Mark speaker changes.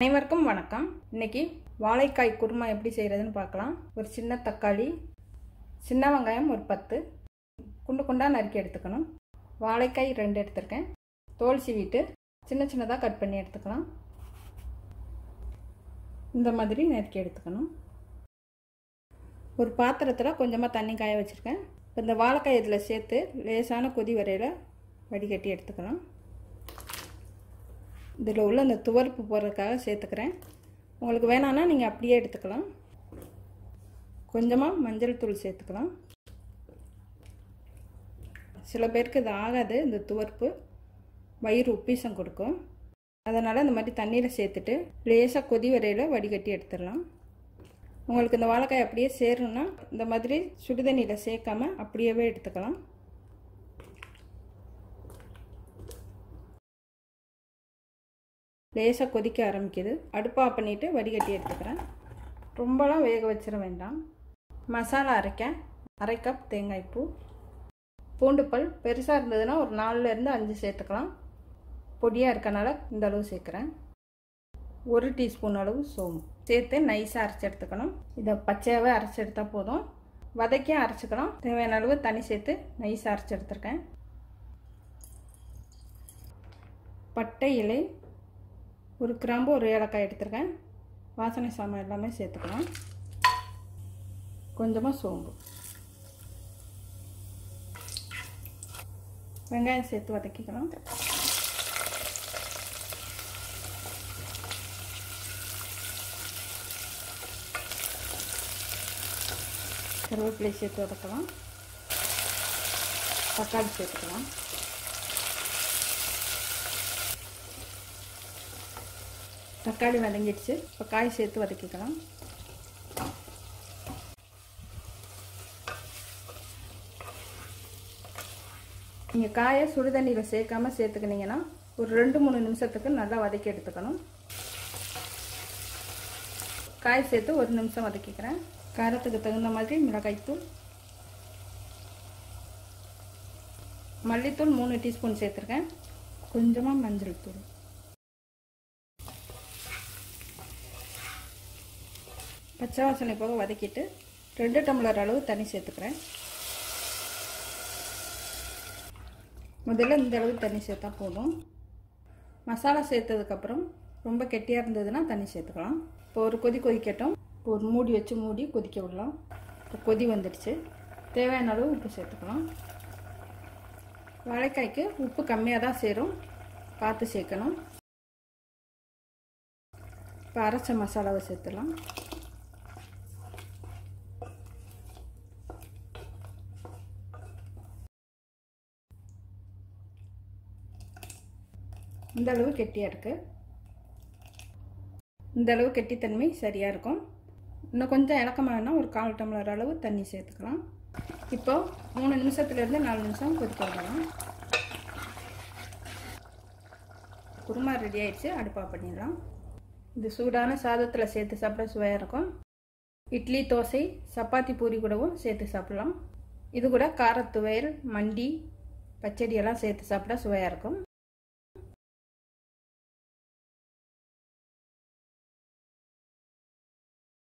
Speaker 1: அனைவருக்கும் வணக்கம். இன்னைக்கு வாழைக்காய் குருமா எப்படி செய்யறதுன்னு பார்க்கலாம். ஒரு சின்ன தக்காளி, சின்ன வெங்காயம் ஒரு 10 குண்டு குண்டா நறுக்கி எடுத்துக்கணும். வாழைக்காய் 2 எடுத்துருக்கேன். தோல் சீவிட்டு சின்ன சின்னதாக கட் பண்ணி எடுத்துக்கலாம். இந்த மாதிரி நறுக்கி எடுத்துக்கணும். ஒரு பாத்திரத்தில் கொஞ்சமாக தண்ணி காய வச்சுருக்கேன். இந்த வாழைக்காய் இதில் சேர்த்து லேசான கொதி வரையில் வடிகட்டி எடுத்துக்கலாம். இதில் உள்ள இந்த துவர்ப்பு போடுறதுக்காக சேர்த்துக்கிறேன். உங்களுக்கு வேணான்னா நீங்கள் அப்படியே எடுத்துக்கலாம். கொஞ்சமாக மஞ்சள் தூள் சேர்த்துக்கலாம். சில பேருக்கு இது ஆகாது, இந்த துவர்ப்பு வயிறு உப்பீசம் கொடுக்கும். அதனால் இந்த மாதிரி தண்ணியில் சேர்த்துட்டு லேசாக கொதி வரையில் வடிகட்டி எடுத்துடலாம். உங்களுக்கு இந்த வாழைக்காய் அப்படியே சேரணும்னா இந்த மாதிரி சுடுதண்ணியில் சேர்க்காம அப்படியே எடுத்துக்கலாம். லேசாக கொதிக்க ஆரம்பிக்குது. அடுப்பு ஆஃப் பண்ணிவிட்டு வடிகட்டி எடுத்துக்கிறேன். ரொம்பலாம் வேக வச்சிட வேண்டாம். மசாலா அரைக்க 1/2 கப் தேங்காய் பூ, பூண்டு பல் பெருசாக இருந்ததுன்னா ஒரு 4லேருந்து 5 சேர்த்துக்கலாம். பொடியாக இருக்கனால இந்த அளவு சேர்க்குறேன். 1 டீஸ்பூன் அளவு சோம்பு சேர்த்து நைஸாக அரைச்சி எடுத்துக்கணும். இதை பச்சையாகவே அரைச்சி எடுத்தால் போதும். வதக்கியும் அரைச்சிக்கலாம். தேவையான அளவு தண்ணி சேர்த்து நைஸாக அரைச்சி எடுத்துருக்கேன். பட்டை இலை, ஒரு கிராம்பு, ஒரு ஏலக்காய் எடுத்துருக்கேன். வாசனை சாமான் எல்லாமே சேர்த்துக்கலாம். கொஞ்சமாக சோம்பு, வெங்காயம் சேர்த்து வதக்கிக்கலாம். கருவேப்பிலை சேர்த்து வதக்கலாம். தக்காளி சேர்த்துக்கலாம். தக்காளி வதங்கிடுச்சு. இப்போ காய் சேர்த்து வதக்கிக்கலாம். நீங்கள் காயை சுடுதண்ணியில் சேர்க்காமல் சேர்த்துக்கினீங்கன்னா ஒரு 2-3 நிமிஷத்துக்கு நல்லா வதக்கி எடுத்துக்கணும். காய் சேர்த்து 1 நிமிஷம் வதக்கிக்கிறேன். காரத்துக்கு தகுந்த மாதிரி மிளகாய்த்தூள், மல்லித்தூள் 3 டீஸ்பூன் சேர்த்துருக்கேன். கொஞ்சமாக மஞ்சள் தூள், பச்சை வாசனை போக வதக்கிட்டு 2 டம்ளர் அளவு தண்ணி சேர்த்துக்கிறேன். முதல்ல இந்த அளவு தண்ணி சேர்த்தா போதும். மசாலா சேர்த்ததுக்கப்புறம் ரொம்ப கெட்டியாக இருந்ததுன்னா தண்ணி சேர்த்துக்கலாம். இப்போ ஒரு கொதி கொதிக்கட்டும். இப்போ ஒரு மூடி வச்சு மூடி கொதிக்க விடலாம். இப்போ கொதி வந்துடுச்சு. தேவையான அளவு உப்பு சேர்த்துக்கலாம். வாழைக்காய்க்கு உப்பு கம்மியாக தான் சேரும், பார்த்து சேர்க்கணும். இப்போ அரைச்ச மசாலாவை சேர்த்துலாம். இந்த அளவு கெட்டியாக இருக்குது. இந்த அளவு கெட்டித்தன்மை சரியாக இருக்கும். இன்னும் கொஞ்சம் இலக்கமாக வேணால் ஒரு 1/4 டம்ளர் அளவு தண்ணி சேர்த்துக்கலாம். இப்போ 3 நிமிஷத்துலேருந்து 4 நிமிஷம் கொதிக்க விடலாம். குருமா ரெடி ஆயிடுச்சு. அடுப்பா பண்ணிடலாம். இது சூடான சாதத்தில் சேர்த்து சாப்பிட சுவையாக இருக்கும். இட்லி, தோசை, சப்பாத்தி, பூரி கூடவும் சேர்த்து சாப்பிடலாம். இது கூட காரத்துவையல், மண்டி, பச்சடி எல்லாம் சேர்த்து சாப்பிட சுவையாக இருக்கும்.